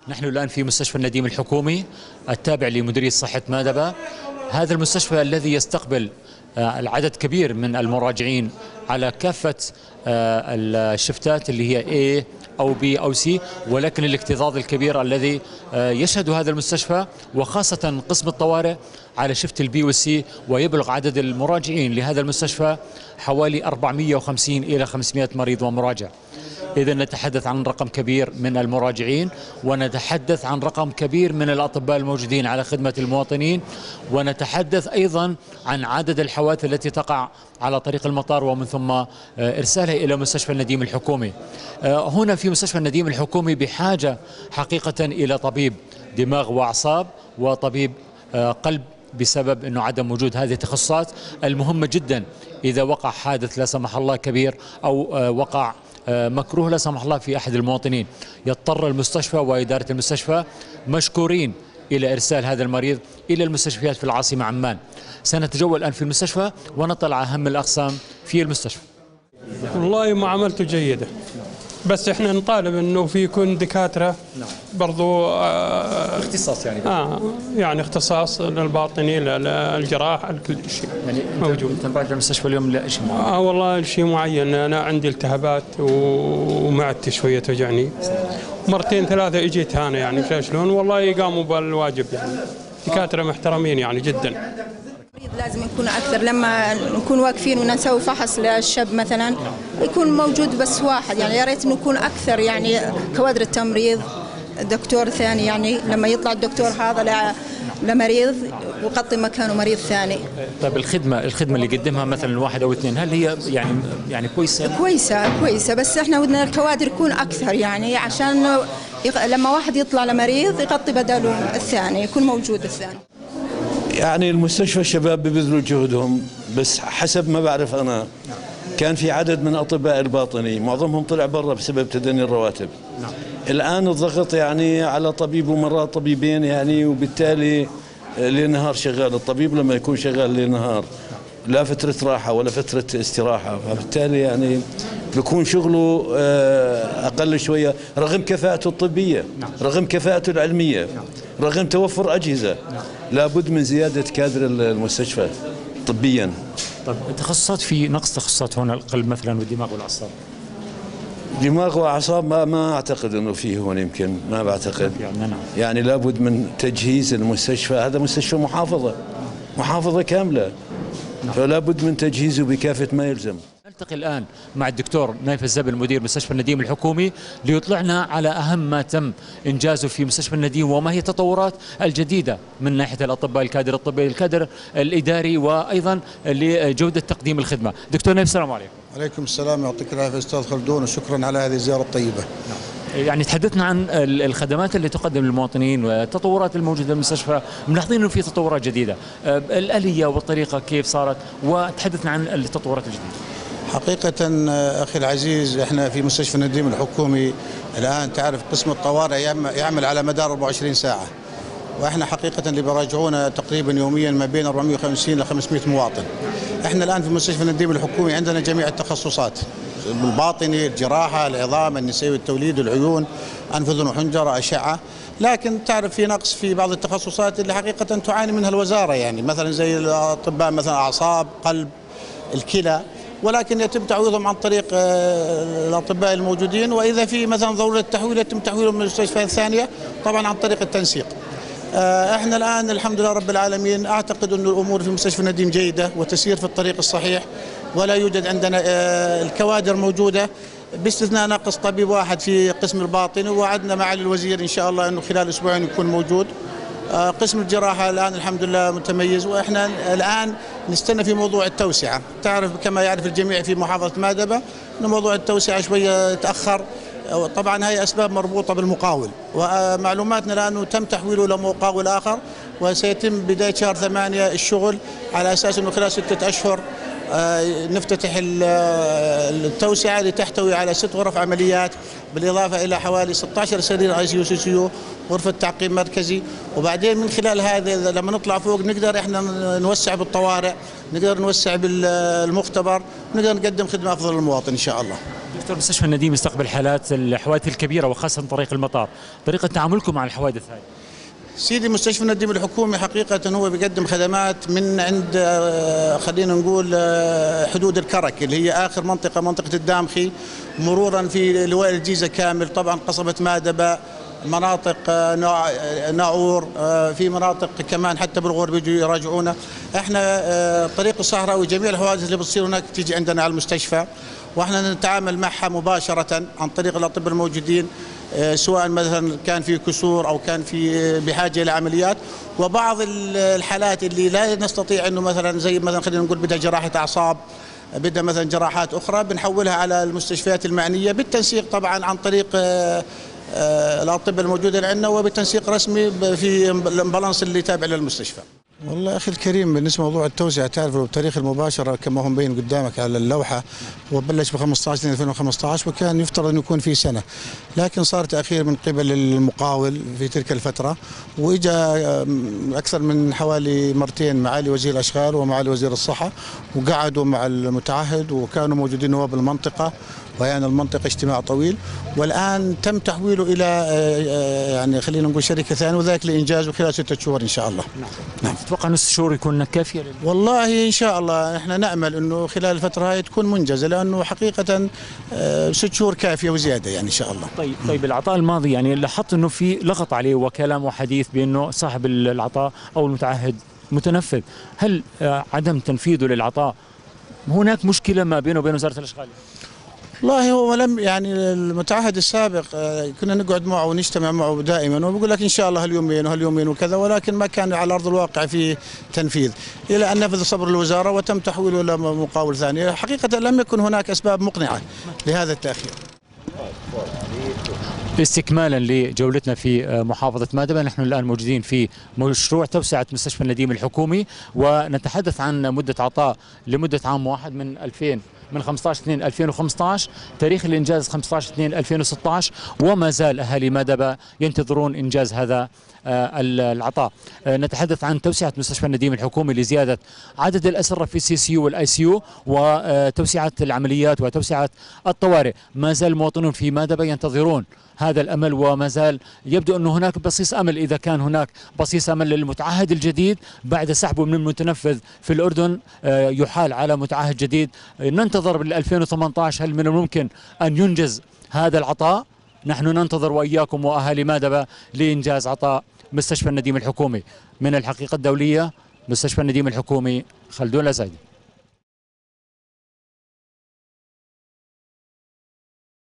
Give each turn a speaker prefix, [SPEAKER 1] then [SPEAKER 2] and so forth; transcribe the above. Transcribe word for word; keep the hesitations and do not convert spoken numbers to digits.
[SPEAKER 1] نحن الآن في مستشفى النديم الحكومي التابع لمديرية صحة مادبة. هذا المستشفى الذي يستقبل العدد كبير من المراجعين على كافة الشفتات اللي هي A أو B أو C، ولكن الاكتظاظ الكبير الذي يشهد هذا المستشفى وخاصة قسم الطوارئ على شفت البي والسي، ويبلغ عدد المراجعين لهذا المستشفى حوالي أربعمئة وخمسين إلى خمسمئة مريض ومراجع. إذا نتحدث عن رقم كبير من المراجعين، ونتحدث عن رقم كبير من الأطباء الموجودين على خدمة المواطنين، ونتحدث أيضا عن عدد الحوادث التي تقع على طريق المطار ومن ثم إرسالها إلى مستشفى النديم الحكومي. هنا في مستشفى النديم الحكومي بحاجة حقيقة إلى طبيب دماغ وأعصاب وطبيب قلب، بسبب أنه عدم وجود هذه التخصصات المهمة جدا. إذا وقع حادث لا سمح الله كبير أو وقع مكروه لا سمح الله في أحد المواطنين، يضطر المستشفى وإدارة المستشفى مشكورين إلى إرسال هذا المريض إلى المستشفيات في العاصمة عمان. سنتجول الآن في المستشفى ونطلع أهم الأقسام في المستشفى.
[SPEAKER 2] والله معاملته جيدة، بس احنا نطالب انه في يكون دكاتره برضو آه
[SPEAKER 1] اختصاص يعني
[SPEAKER 2] اه يعني اختصاص للباطني للجراح لكل شيء
[SPEAKER 1] يعني
[SPEAKER 2] موجود.
[SPEAKER 1] انت راجع المستشفى اليوم لا شيء معين؟
[SPEAKER 2] اه والله شيء معين، انا عندي التهابات ومعدتي شويه توجعني، مرتين ثلاثه اجيت هنا يعني شلون، والله يقاموا بالواجب يعني، دكاتره محترمين يعني جدا.
[SPEAKER 3] لازم يكون أكثر، لما نكون واقفين ونسوي فحص للشاب مثلا يكون موجود بس واحد، يعني يا ريت نكون أكثر يعني كوادر التمريض، دكتور ثاني يعني لما يطلع الدكتور هذا لمريض ويغطي مكانه مريض ثاني.
[SPEAKER 1] طيب الخدمة الخدمة اللي يقدمها مثلا واحد أو اثنين، هل هي يعني يعني كويسة؟
[SPEAKER 3] كويسة كويسة، بس احنا ودنا الكوادر يكون أكثر يعني عشان لما واحد يطلع لمريض يغطي بداله الثاني، يكون موجود الثاني.
[SPEAKER 4] يعني المستشفى الشباب ببذلوا جهدهم، بس حسب ما بعرف أنا كان في عدد من أطباء الباطني معظمهم طلع برا بسبب تدني الرواتب. نعم. الآن الضغط يعني على طبيب ومرات طبيبين يعني، وبالتالي ليل نهار شغال الطبيب، لما يكون شغال ليل نهار لا فترة راحة ولا فترة استراحة، فبالتالي يعني بيكون شغله أقل شوية رغم كفاءته الطبية، رغم كفاءته العلمية، رغم توفر أجهزة. لابد من زيادة كادر المستشفى طبيا.
[SPEAKER 1] طيب التخصصات، في نقص تخصصات هنا، القلب مثلا والدماغ والأعصاب.
[SPEAKER 4] دماغ وأعصاب ما ما أعتقد أنه فيه هون، يمكن ما بعتقد يعني, يعني لابد من تجهيز المستشفى. هذا مستشفى محافظة محافظة كاملة، فلا بد من تجهيزه بكافة ما يلزم.
[SPEAKER 1] نلتقي الآن مع الدكتور نايف الزبل مدير مستشفى النديم الحكومي ليطلعنا على أهم ما تم إنجازه في مستشفى النديم، وما هي التطورات الجديدة من ناحية الأطباء، الكادر الطبي، الكادر الإداري، وأيضا لجودة تقديم الخدمة. دكتور نايف السلام عليكم.
[SPEAKER 5] عليكم السلام، يعطيك العافية أستاذ خلدون، وشكرا على هذه الزيارة الطيبة.
[SPEAKER 1] يعني تحدثنا عن الخدمات اللي تقدم للمواطنين والتطورات الموجودة في المستشفى، ملاحظين انه في تطورات جديدة، الآلية والطريقة كيف صارت، وتحدثنا عن التطورات الجديدة.
[SPEAKER 5] حقيقة أخي العزيز، احنا في مستشفى النديم الحكومي الآن تعرف قسم الطوارئ يعمل على مدار أربعة وعشرين ساعة، واحنا حقيقة اللي براجعونا تقريبا يوميا ما بين أربعمئة وخمسين إلى خمسمئة مواطن. احنا الآن في مستشفى النديم الحكومي عندنا جميع التخصصات، الباطني، الجراحة، العظام، النساء والتوليد، العيون، أنف أذن وحنجرة، أشعة. لكن تعرف في نقص في بعض التخصصات اللي حقيقة تعاني منها الوزارة، يعني مثلا زي الأطباء مثلا أعصاب، قلب، الكلى، ولكن يتم تعويضهم عن طريق الأطباء الموجودين، وإذا في مثلا ضرورة تحويل يتم تحويلهم من المستشفيات الثانية طبعا عن طريق التنسيق. احنا الآن الحمد لله رب العالمين أعتقد أن الأمور في مستشفى النديم جيدة وتسير في الطريق الصحيح، ولا يوجد عندنا الكوادر موجودة باستثناء ناقص طبيب واحد في قسم الباطني، ووعدنا معالي الوزير إن شاء الله أنه خلال أسبوعين يكون موجود. قسم الجراحة الآن الحمد لله متميز، وإحنا الآن نستنى في موضوع التوسعة. تعرف كما يعرف الجميع في محافظة مادبة أن موضوع التوسعة شوية تأخر، طبعا هي أسباب مربوطة بالمقاول، ومعلوماتنا الآن أنه تم تحويله لمقاول آخر، وسيتم بداية شهر ثمانية الشغل على أساس أنه خلال ستة أشهر نفتتح التوسعة لتحتوي على ست غرف عمليات، بالإضافة إلى حوالي ستة عشر سرير اي سي يو سي سي يو، غرفة تعقيم مركزي. وبعدين من خلال هذا لما نطلع فوق نقدر احنا نوسع بالطوارئ، نقدر نوسع بالمختبر، نقدر نقدم خدمة أفضل للمواطن إن شاء الله.
[SPEAKER 1] دكتور، مستشفى النديم يستقبل حالات الحوادث الكبيرة وخاصة طريق المطار، طريقة تعاملكم مع الحوادث هذه؟
[SPEAKER 5] سيدي مستشفى النديم الحكومي حقيقة هو بيقدم خدمات من عند خلينا نقول حدود الكرك اللي هي آخر منطقة منطقة الدامخي، مرورا في لواء الجيزة كامل، طبعا قصبة مادبة، مناطق ناعور، في مناطق كمان حتى بالغور بيجوا يراجعونا. احنا طريق الصحراء وجميع الحوادث اللي بتصير هناك تيجي عندنا على المستشفى، واحنا نتعامل معها مباشرة عن طريق الأطباء الموجودين، سواء مثلا كان في كسور او كان في بحاجه الى عمليات. وبعض الحالات اللي لا نستطيع انه مثلا زي مثلا خلينا نقول بدها جراحه اعصاب، بدها مثلا جراحات اخرى، بنحولها على المستشفيات المعنيه بالتنسيق طبعا عن طريق الاطباء الموجوده اللي عندنا، وبالتنسيق رسمي في الامبلانس اللي تابع للمستشفى. والله اخي الكريم، بالنسبه لموضوع التوسعه تعرف التاريخ المباشره كما هو مبين قدامك على اللوحه، وبلش ب خمسة عشر ألفين وخمسة عشر، وكان يفترض انه يكون في سنه، لكن صار تاخير من قبل المقاول في تلك الفتره، واجا اكثر من حوالي مرتين معالي وزير الاشغال ومعالي وزير الصحه، وقعدوا مع المتعهد، وكانوا موجودين نواب المنطقه ويعني المنطقه اجتماع طويل، والان تم تحويله الى يعني خلينا نقول شركه ثانيه، وذلك لانجازه خلال ستة شهور ان شاء الله.
[SPEAKER 1] نعم. نعم. تتوقع نص شهور يكون كافيه؟
[SPEAKER 5] والله ان شاء الله احنا نامل انه خلال الفتره هاي تكون منجزه، لانه حقيقه ست شهور كافيه وزياده يعني ان شاء الله.
[SPEAKER 1] طيب طيب العطاء الماضي يعني لاحظت انه في لغط عليه وكلام وحديث بانه صاحب العطاء او المتعهد متنفذ، هل عدم تنفيذه للعطاء هناك مشكله ما بينه وبين وزاره الاشغال؟
[SPEAKER 5] والله هو لم يعني المتعهد السابق كنا نقعد معه ونجتمع معه دائما، وبيقول لك ان شاء الله هاليومين وهاليومين وكذا، ولكن ما كان على ارض الواقع في تنفيذ، الى ان نفذ صبر الوزاره وتم تحويله الى مقاول ثاني. حقيقه لم يكن هناك اسباب مقنعه لهذا التاخير.
[SPEAKER 1] استكمالا لجولتنا في محافظة مادبة، نحن الآن موجودين في مشروع توسعة مستشفى النديم الحكومي، ونتحدث عن مدة عطاء لمدة عام واحد من ألفين من خمسة عشر اثنين ألفين وخمسة عشر، تاريخ الإنجاز خمسة عشر اثنين ألفين وستة عشر، وما زال أهالي مادبة ينتظرون إنجاز هذا العطاء. نتحدث عن توسعة مستشفى النديم الحكومي لزيادة عدد الأسرة في السي سي يو والآي سي يو، وتوسعة العمليات وتوسعة الطوارئ. ما زال المواطنون في مادبة ينتظرون هذا الأمل، وما زال يبدو أن هناك بصيص أمل، إذا كان هناك بصيص أمل للمتعهد الجديد بعد سحبه من المتنفذ في الأردن يحال على متعهد جديد. ننتظر بال ألفين وثمانية عشر هل من الممكن أن ينجز هذا العطاء؟ نحن ننتظر وإياكم وأهالي مادبة لإنجاز عطاء مستشفى النديم الحكومي. من الحقيقة الدولية، مستشفى النديم الحكومي، خلدون الأزايدي.